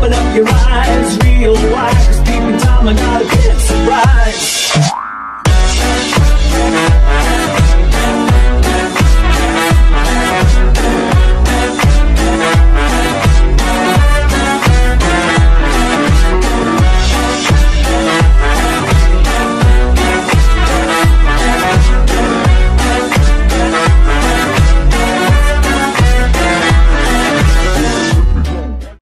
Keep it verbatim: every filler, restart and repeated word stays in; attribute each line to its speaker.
Speaker 1: open up your eyes real wide, 'cause peeping Tom, I got a big surprise.